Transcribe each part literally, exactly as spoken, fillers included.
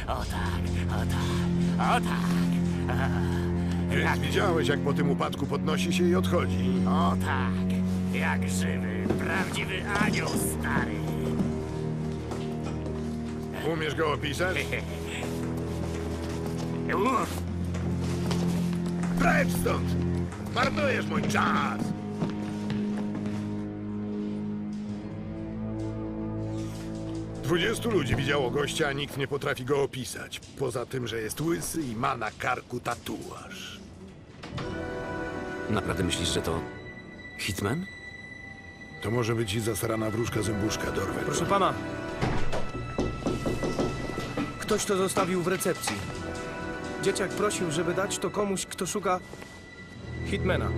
O tak, o tak, o tak. Więc widziałeś, jak po tym upadku podnosi się i odchodzi. O tak, jak żywy, prawdziwy anioł stary. Umiesz go opisać? Uff, Precz stąd! Marnujesz mój czas! Dwudziestu ludzi widziało gościa, a nikt nie potrafi go opisać. Poza tym, że jest łysy i ma na karku tatuaż. Naprawdę myślisz, że to Hitman? To może być i zasrana wróżka zębuszka, dorwę. Proszę pana. Ktoś to zostawił w recepcji. Dzieciak prosił, żeby dać to komuś, kto szuka Hitmana.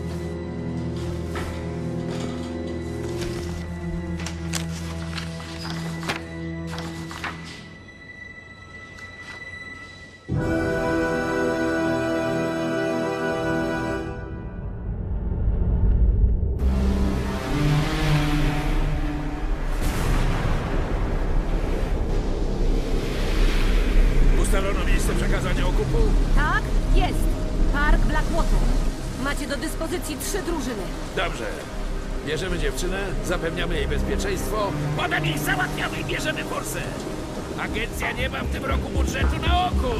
Ustalono miejsce przekazania okupu? Tak, jest. Park Blackwater. Macie do dyspozycji trzy drużyny. Dobrze. Bierzemy dziewczynę, zapewniamy jej bezpieczeństwo, potem ich załatwiamy i bierzemy forsę. Agencja nie ma w tym roku budżetu na okup.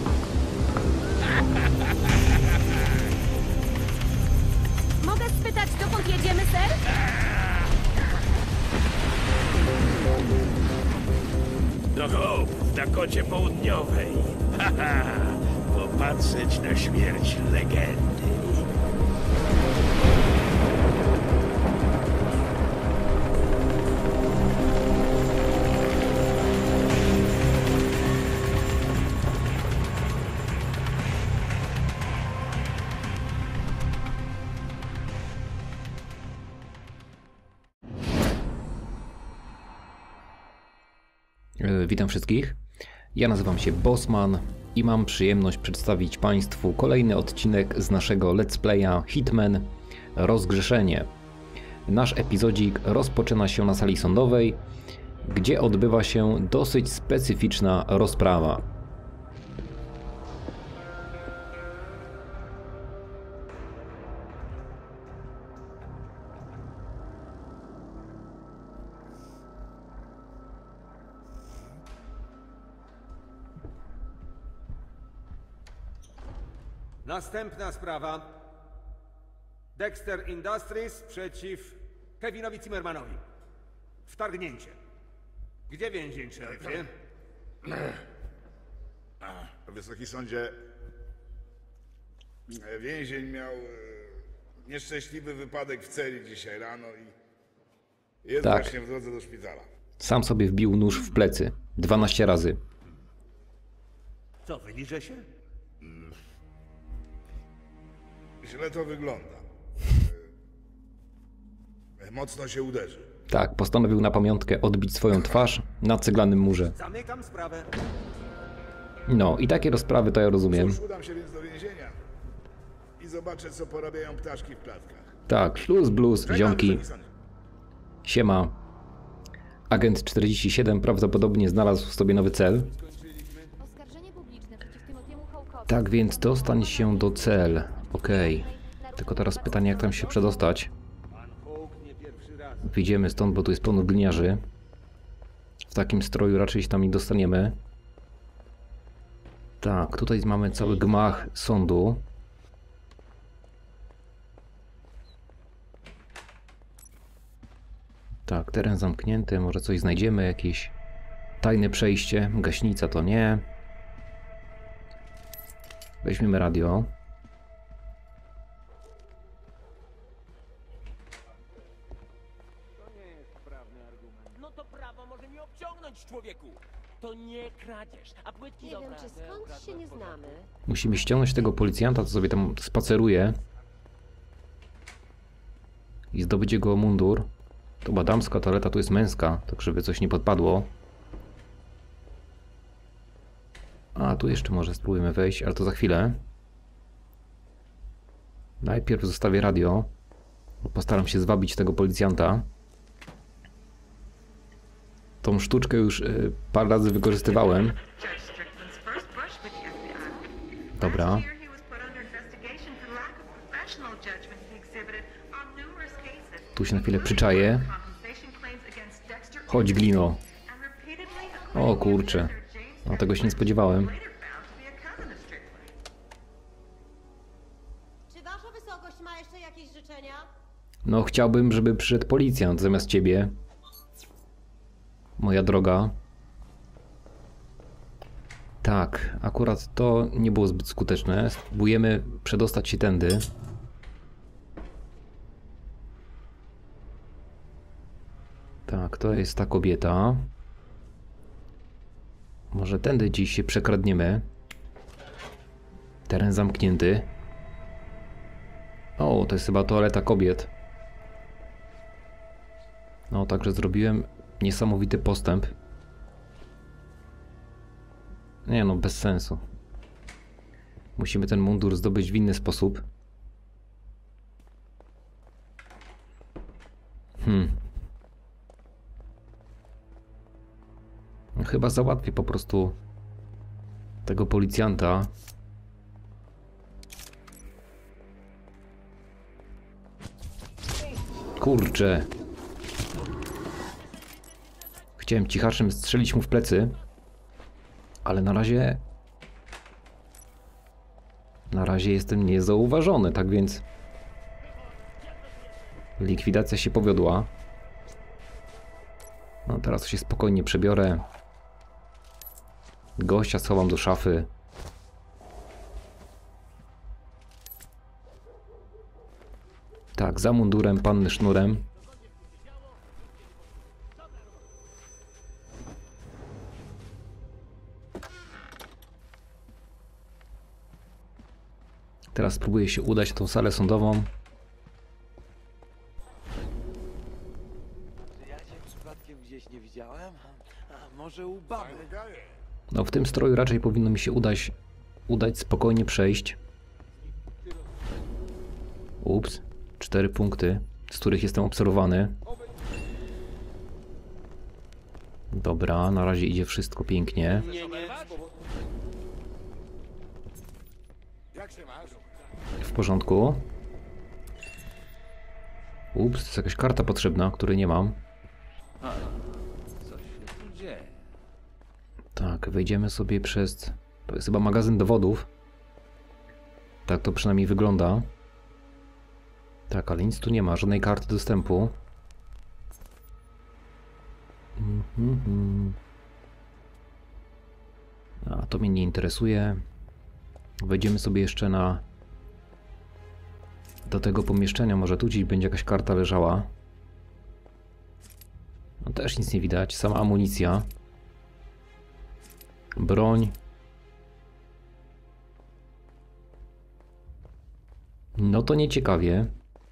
Mogę spytać, dokąd jedziemy, ser? Do Hope, w Dakocie Południowej. Haha, popatrzeć na śmierć legendy. Witam wszystkich. Ja nazywam się Bossman i mam przyjemność przedstawić Państwu kolejny odcinek z naszego let's playa Hitman Rozgrzeszenie. Nasz epizodzik rozpoczyna się na sali sądowej, gdzie odbywa się dosyć specyficzna rozprawa. Następna sprawa. Dexter Industries przeciw Kevinowi Zimmermanowi. Wtargnięcie. Gdzie więzień, szeryfie? Wysoki sądzie, więzień miał e, nieszczęśliwy wypadek w celi dzisiaj rano i jest Tak. właśnie w drodze do szpitala. Sam sobie wbił nóż w plecy dwanaście razy. Co, wyliże się? Źle to wygląda. E, Mocno się uderzy. Tak, postanowił na pamiątkę odbić swoją twarz na ceglanym murze. Zamykam sprawę. No i takie rozprawy to ja rozumiem. Cóż, udam się więc do więzienia i zobaczę, co porabiają ptaszki w klatkach. Tak, śluz, blues, Czekam, ziomki. wysoki sądzie. Siema. Agent czterdzieści siedem prawdopodobnie znalazł sobie nowy cel. Oskarżenie publiczne przeciw Timothy'emu Hawkowi. Tak więc dostań się do cel. Okej. Tylko teraz pytanie, jak tam się przedostać. Wyjdziemy stąd, bo tu jest pełno gliniarzy. W takim stroju raczej się tam nie dostaniemy. Tak, tutaj mamy cały gmach sądu. Tak, teren zamknięty, może coś znajdziemy, jakieś tajne przejście. Gaśnica to nie. Weźmiemy radio. no to prawo może mi obciągnąć, człowieku. To nie kradzież, a płytki Nie do wiem, czy pracy skąd ukradłem się nie po znamy. Musimy ściągnąć tego policjanta, co sobie tam spaceruje. I zdobyć jego mundur. To była damska toaleta, tu jest męska, tak żeby coś nie podpadło. A, tu jeszcze może spróbujemy wejść, ale to za chwilę. Najpierw zostawię radio. Postaram się zwabić tego policjanta. Tą sztuczkę już y, parę razy wykorzystywałem. Dobra. Tu się na chwilę przyczaję. Chodź, glino. O kurczę. No tego się nie spodziewałem. Czy wasza wysokość ma jeszcze jakieś życzenia? No chciałbym, żeby przyszedł policjant zamiast ciebie. Moja droga. Tak, akurat to nie było zbyt skuteczne. Spróbujemy przedostać się tędy. Tak, to jest ta kobieta. Może tędy dziś się przekradniemy. Teren zamknięty. O, to jest chyba toaleta kobiet. No, także zrobiłem niesamowity postęp. Nie no, bez sensu. Musimy ten mundur zdobyć w inny sposób. Hmm. No, chyba załatwię po prostu tego policjanta. Kurczę. Chciałem cichaczem strzelić mu w plecy. Ale na razie... Na razie jestem niezauważony, tak więc... Likwidacja się powiodła. No teraz się spokojnie przebiorę. Gościa schowam do szafy. Tak, za mundurem, panny sznurem. Teraz spróbuję się udać na tą salę sądową. Ja cię przypadkiem gdzieś nie widziałem? A może u baby? No w tym stroju raczej powinno mi się udać, udać spokojnie przejść. Ups, cztery punkty, z których jestem obserwowany. Dobra, na razie idzie wszystko pięknie. W porządku. Ups, to jest jakaś karta potrzebna, której nie mam. Coś się tu dzieje. Tak, wejdziemy sobie przez... To jest chyba magazyn dowodów. Tak to przynajmniej wygląda. Tak, ale nic tu nie ma, żadnej karty dostępu. Mm-hmm. A to mnie nie interesuje. Wejdziemy sobie jeszcze na... Do tego pomieszczenia, może tu gdzieś będzie jakaś karta leżała. No też nic nie widać, sama amunicja. Broń. No to nieciekawie.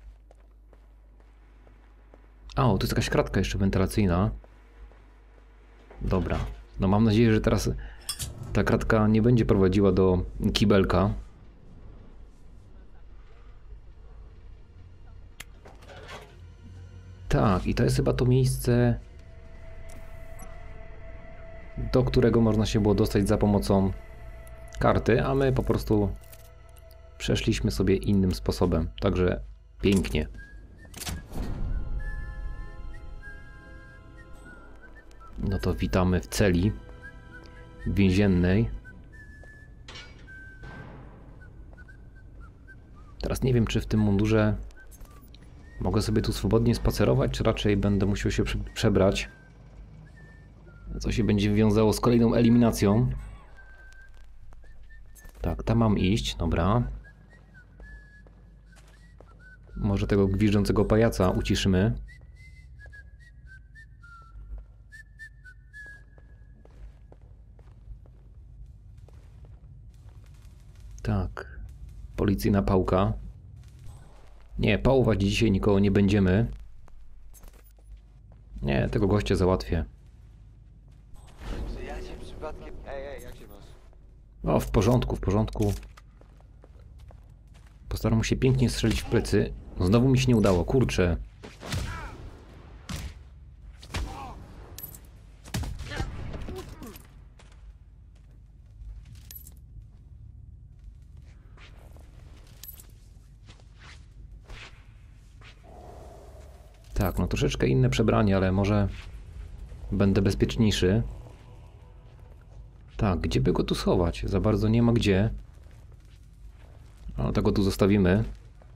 A, o, tu jest jakaś kratka jeszcze wentylacyjna. Dobra. No mam nadzieję, że teraz ta kratka nie będzie prowadziła do kibelka. Tak, i to jest chyba to miejsce, do którego można się było dostać za pomocą karty, a my po prostu przeszliśmy sobie innym sposobem. Także pięknie. No to witamy w celi więziennej. Teraz nie wiem, czy w tym mundurze mogę sobie tu swobodnie spacerować, czy raczej będę musiał się przebrać. Co się będzie wiązało z kolejną eliminacją. Tak, tam mam iść, dobra. Może tego gwiżdżącego pajaca uciszymy. Tak. Policyjna pałka. Nie, pałować dzisiaj nikogo nie będziemy. Nie, tego gościa załatwię. Czy ja cię przypadkiem... Ej, ej, jak się masz? O, w porządku, w porządku. Postaram mu się pięknie strzelić w plecy. No, znowu mi się nie udało, kurczę. Tak, no troszeczkę inne przebranie, ale może będę bezpieczniejszy. Tak, gdzie by go tu schować? Za bardzo nie ma gdzie. Ale tak go tu zostawimy.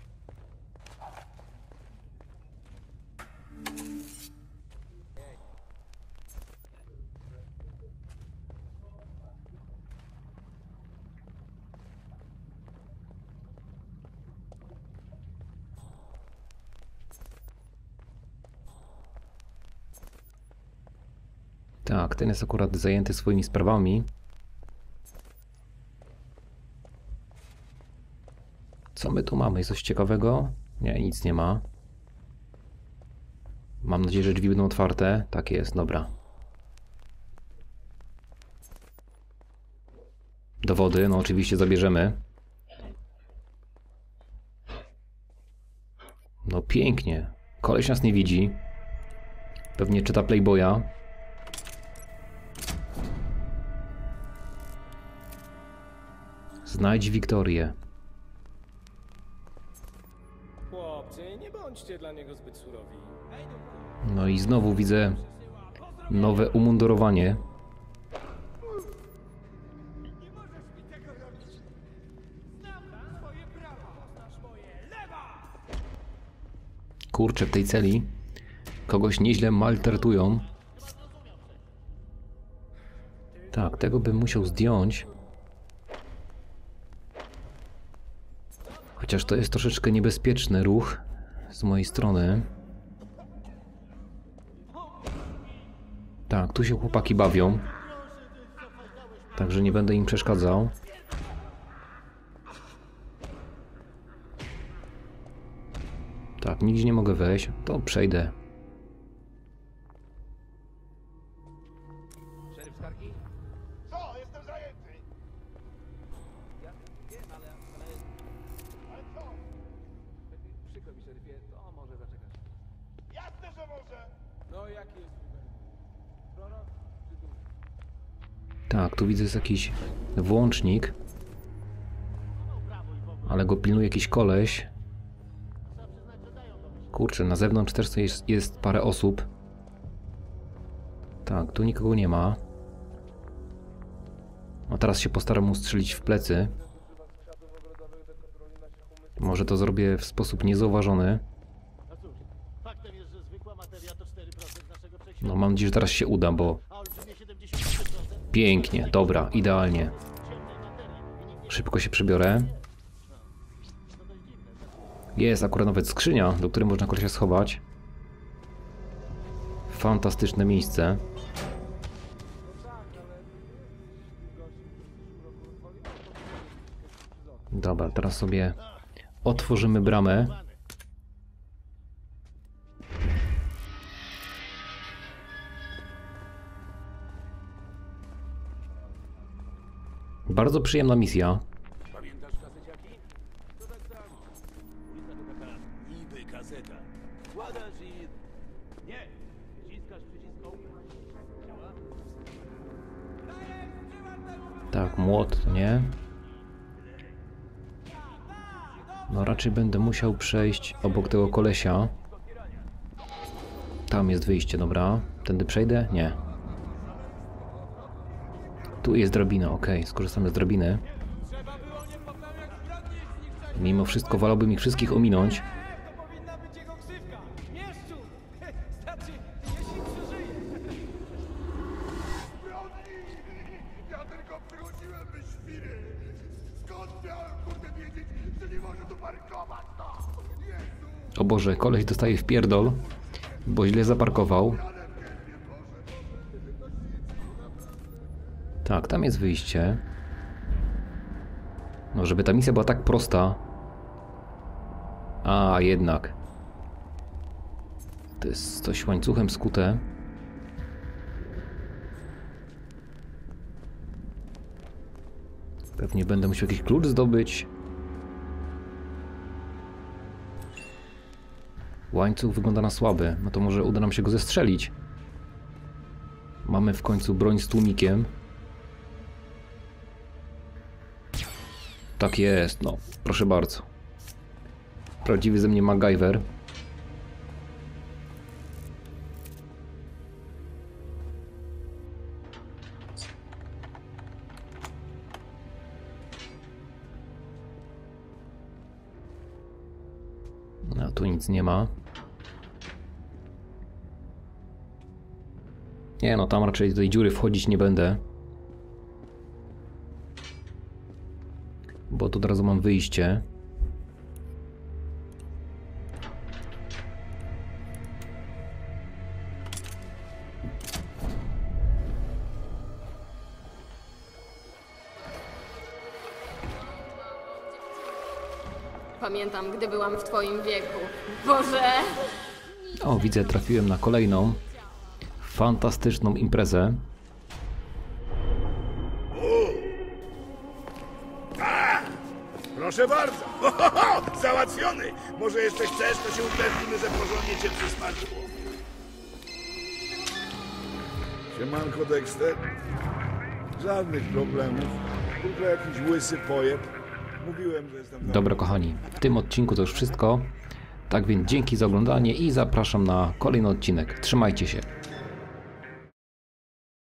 Tak, ten jest akurat zajęty swoimi sprawami. Co my tu mamy? Jest coś ciekawego? Nie, nic nie ma. Mam nadzieję, że drzwi będą otwarte. Tak jest, dobra. Dowody, no oczywiście zabierzemy. No pięknie. Koleś nas nie widzi. Pewnie czyta Playboya. Znajdź Wiktorię. Chłopcy, nie bądźcie dla niego zbyt surowi. No i znowu widzę nowe umundurowanie. Kurczę, w tej celi kogoś nieźle maltretują. Tak, tego bym musiał zdjąć. Chociaż to jest troszeczkę niebezpieczny ruch z mojej strony. Tak, tu się chłopaki bawią. Także nie będę im przeszkadzał. Tak, nigdzie nie mogę wejść. To przejdę. Co? Jestem zajęty. Ja wiem, ale... ale... Ale co? Przykro mi, szeryfie, to może zaczekać. Jasne, że może. No, jaki jest numer? Prorok czy duch? Tak, tu widzę jest jakiś włącznik. Ale go pilnuje jakiś koleś. Kurczę, na zewnątrz też jest, jest parę osób. Tak, tu nikogo nie ma. No teraz się postaram mu strzelić w plecy. Może to zrobię w sposób niezauważony. No mam nadzieję, że teraz się uda, bo... Pięknie, dobra, idealnie. Szybko się przybiorę. Jest akurat nawet skrzynia, do której można kolesia schować. Fantastyczne miejsce. Dobra, teraz sobie otworzymy bramę. Bardzo przyjemna misja. Pamiętasz kaseciaki? To tak samo. Ulica to taka niby kaseta. Wkładasz i... Nie! Wciskasz przycisk ołka. Działa? Tak, młot, nie? No raczej będę musiał przejść obok tego kolesia. Tam jest wyjście, dobra. Tędy przejdę? Nie. Tu jest drabina, ok, skorzystamy z drabiny. Mimo wszystko wolałbym ich wszystkich ominąć. To powinna być jego ksywka. Mieszczu! Znaczy, jeśli przeżyje. Ja tylko przychodziłem by świry. Skąd miałem kurde wiedzieć, że nie może tu parkować, no? Jezu! O Boże, koleś dostaje w pierdol, bo źle zaparkował. Tak, tam jest wyjście. No, żeby ta misja była tak prosta. A, jednak. To jest coś łańcuchem skute. Pewnie będę musiał jakiś klucz zdobyć. Łańcuch wygląda na słaby. No to może uda nam się go zestrzelić. Mamy w końcu broń z tłumikiem. Tak jest, no, proszę bardzo. Prawdziwy ze mnie MacGyver. Tu nic nie ma. Nie no, tam raczej do tej dziury wchodzić nie będę. Bo tu od razu mam wyjście. Pamiętam, gdy byłam w twoim wieku. Boże! O, widzę, trafiłem na kolejną fantastyczną imprezę. Proszę bardzo. Ho, ho, ho, załatwiony. Może jeszcze chcesz, to się upewnimy, że porządnie cię przysmażyło. Siemanko, Dexter. Żadnych problemów. Tylko jakiś łysy pojeb. Mówiłem, że jestem... Dobra, kochani, w tym odcinku to już wszystko. Tak więc dzięki za oglądanie i zapraszam na kolejny odcinek. Trzymajcie się.